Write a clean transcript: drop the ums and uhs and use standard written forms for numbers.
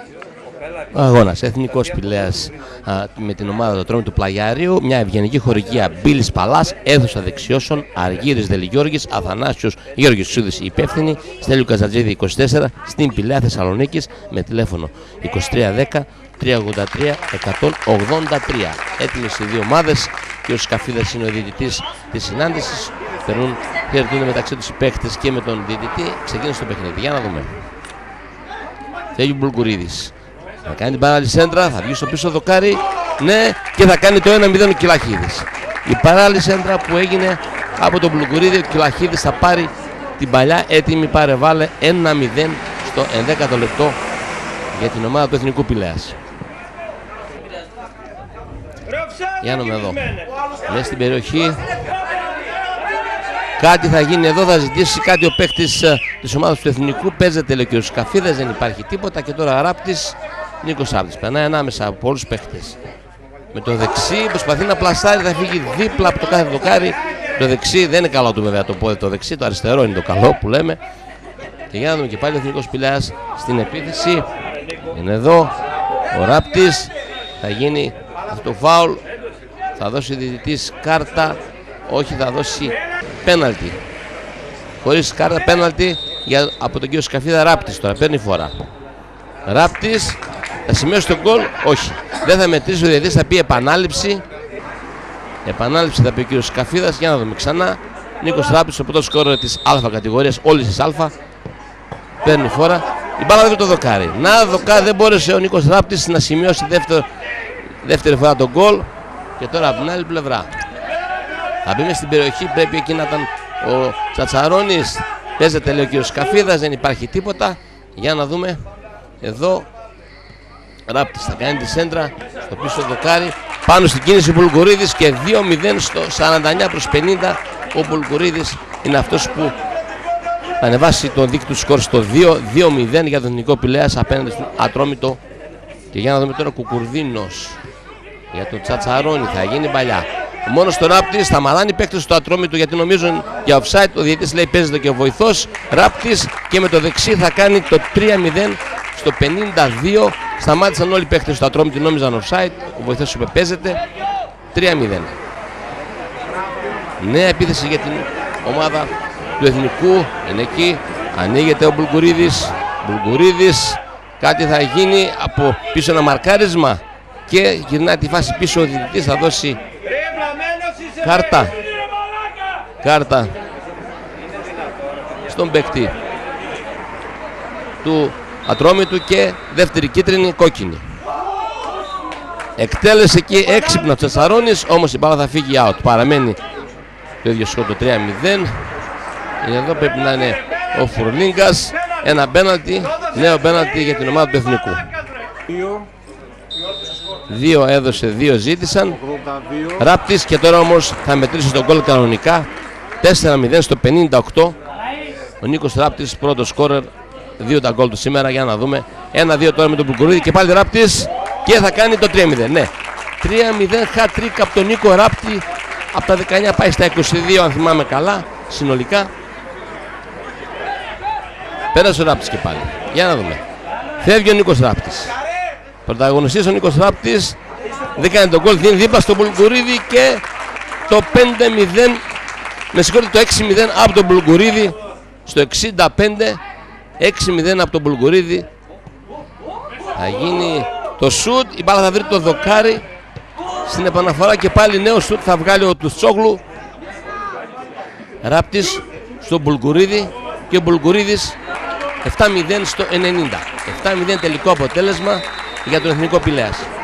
Ο αγώνας Εθνικός Πηλαίας με την ομάδα του Ατρόμητου Πλαγιάριου. Μια ευγενική χορηγία Μπίλης Παλάς, αίθουσα δεξιώσεων, Αργύρης Δελιγιώργης, Αθανάσιος Γιώργης Σούδης υπεύθυνη, Στέλιου Καζατζίδη 24, στην Πηλαία Θεσσαλονίκης με τηλέφωνο 2310 383 183. Έτοιμες οι δύο ομάδες και ο Σκαφίδας είναι ο διαιτητής της συνάντησης. Χαιρετούν μεταξύ τους οι παίκτες και με τον διαιτητή. Ξεκίνησε το παιχνίδι. Για να δούμε. Φεύγει ο Μπουλγκουρίδης. Θα κάνει την παράλληλη σέντρα, θα βγει στο πίσω δοκάρι. Ναι, και θα κάνει το 1-0 ο Κυλαχίδης. Η παράλληλη σέντρα που έγινε από τον Μπουλγκουρίδη, ο Κυλαχίδης θα πάρει την παλιά έτοιμη πάρε-βάλε 1-0 στο 11ο λεπτό για την ομάδα του Εθνικού Πηλαίας. Για να δούμε εδώ. Μέσα στην περιοχή. Κάτι θα γίνει εδώ, θα ζητήσει κάτι ο παίκτης της ομάδας του Εθνικού. Παίζεται, λέει και ο Σκαφίδας, δεν υπάρχει τίποτα. Και τώρα Ράπτης, Νίκος Ράπτης. Περνάει ανάμεσα από όλους τους παίκτες. Με το δεξί προσπαθεί να πλασάρει, θα φύγει δίπλα από το κάθε δοκάρι. Το δεξί δεν είναι καλό του βέβαια το πόδι, το δεξί, το αριστερό είναι το καλό που λέμε. Και για να δούμε και πάλι ο Εθνικός Πηλαίας στην επίθεση. Είναι εδώ ο Ράπτης, θα γίνει αυτό το φάουλ. Θα δώσει ο διαιτητής κάρτα, όχι, θα δώσει πέναλτι. Χωρίς κάρτα, πέναλτι από τον κύριο Σκαφίδα. Ράπτης τώρα παίρνει φορά. Ράπτης θα σημειώσει τον γκολ, όχι. Δεν θα μετρήσει ο διαιτητής, θα πει επανάληψη. Επανάληψη θα πει ο κύριος Σκαφίδας. Για να δούμε ξανά. Νίκος Ράπτης, ο πρώτος σκόρερ της Α κατηγορίας, όλης της Α. Παίρνει φορά. Η μπάλα δεν το δοκάρει. Να δοκάρει, δεν μπόρεσε ο Νίκος Ράπτης να σημειώσει δεύτερη φορά τον γκολ. Και τώρα από την άλλη πλευρά θα μπει στην περιοχή, πρέπει εκεί να ήταν ο Τσατσαρώνης. Παίζεται, λέει ο κύριος Σκαφίδας, δεν υπάρχει τίποτα. Για να δούμε. Εδώ Ράπτης θα κάνει τη σέντρα στο πίσω δοκάρι. Πάνω στην κίνηση ο Μπουλγκουρίδης και 2-0 στο 49-50. Ο Μπουλγκουρίδης είναι αυτός που θα ανεβάσει τον δείκτη του σκορ στο 2-0 για τον Εθνικό Πηλαίας απέναντι στον Ατρόμητο. Και για να δούμε τώρα Κουκουρδίνος για τον Τσατσαρώνη, θα γίνει παλιά. Μόνο στο Ράπτης θα μαλάνει παίκτες στο Ατρόμητο γιατί νομίζουν για offside. Ο διαιτητής λέει παίζεται και ο βοηθός. Ράπτης και με το δεξί θα κάνει το 3-0 στο 52. Σταμάτησαν όλοι οι παίκτες στο Ατρόμητο, νόμιζαν offside. Ο βοηθός είπε παίζεται. 3-0. Νέα επίθεση για την ομάδα του Εθνικού. Είναι εκεί. Ανοίγεται ο Μπουλγκουρίδης. Μπουλγκουρίδης. Κάτι θα γίνει από πίσω ένα μαρκάρισμα. Και γυρνάει τη φάση πίσω ο διαιτητής, θα δώσει κάρτα στον παίκτη του Ατρόμητου και δεύτερη κίτρινη κόκκινη. Εκτέλεσε εκεί έξυπνα ο Τσατσαρώνης, όμως η μπάλα θα φύγει out. Παραμένει το ίδιο σκορ, το 3-0. Εδώ πρέπει να είναι ο Φουρλίνγκας. Ένα πέναλτι, νέο πέναλτι για την ομάδα του Εθνικού. 2 έδωσε, 2 ζήτησαν. Ράπτης και τώρα όμως θα μετρήσει τον γκολ κανονικά. 4-0 στο 58. Ο Νίκος Ράπτης, πρώτος σκόρερ, 2 τα γκολ του σήμερα. Για να δούμε. 1-2 τώρα με τον Μπουλγκουρίδη και πάλι Ράπτης και θα κάνει το 3-0. Ναι, 3-0 hat-trick από τον Νίκο Ράπτη. Από τα 19 πάει στα 22 αν θυμάμαι καλά συνολικά. Πέρασε ο Ράπτης και πάλι. Για να δούμε. Φεύγει ο Νίκος Ράπτης. Πρωταγωνιστής ο Νίκος Ράπτης, δεν κάνει τον γκολ, δίνει δίπλα στον Μπουλγκουρίδη και το 5-0, με συγχωρείτε, το 6-0 από τον Μπουλγκουρίδη στο 65, 6-0 από τον Μπουλγκουρίδη. Θα γίνει το σουτ, η μπάλα θα βρει το δοκάρι στην επαναφορά και πάλι νέο σουτ θα βγάλει ο Τουτσόγλου. Ράπτης στον Μπουλγκουρίδη και ο Μπουλγκουρίδης 7-0 στο 90. 7-0 τελικό αποτέλεσμα για τον Εθνικό Πηλαίας.